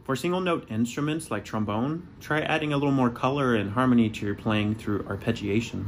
For single note instruments like trombone, try adding a little more color and harmony to your playing through arpeggiation.